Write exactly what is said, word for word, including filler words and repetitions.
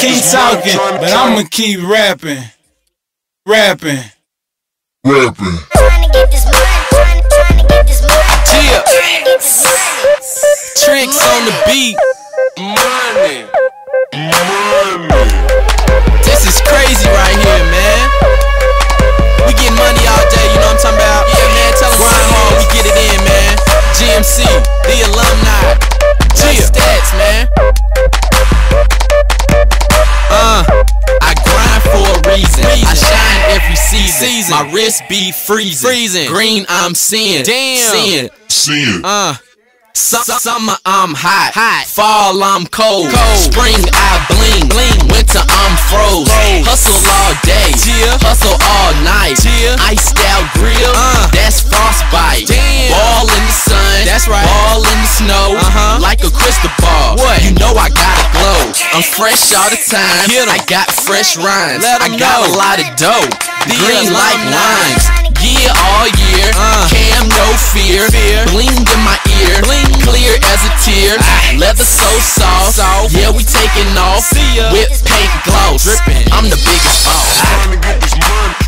keep talking, but I'ma keep rapping. Rapping. Rapping. Yeah. Tricks on the beat. Money. Money. This is crazy right here, man. We get money all day, you know what I'm talking about? Yeah, man, tell them grind hard, we get it in, man. G M C, the alumni. G stats, man. Uh, I grind for a reason. reason. I shine every season. season. My wrist be freezing. freezing. Green, I'm seeing. Damn. Seeing. Seeing. Uh. Summer I'm hot. hot, fall I'm cold. cold. Spring I bling, bling. Winter I'm froze. froze. Hustle all day, yeah. Hustle all night. Yeah. Iced out grill, uh. that's frostbite. Damn. Ball in the sun, that's right. Ball in the snow, uh-huh. like a crystal ball. What? You know I got a glow. I'm fresh all the time. I got fresh rhymes. I got know. a lot of dough. Green like limes. Yeah, all year. Uh. Cam, no fear. fear. Bling in my ear. Bling. Clear as a tear. Ah. Leather so soft. soft. Yeah, we taking off. Whip paint gloss. Drippin'. I'm the biggest boss.